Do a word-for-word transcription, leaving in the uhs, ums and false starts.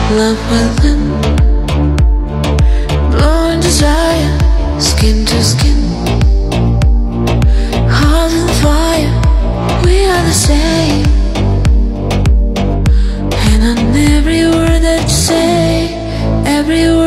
love within, blowing desire, skin to skin, heart and fire, we are the same. And on every word that you say, every word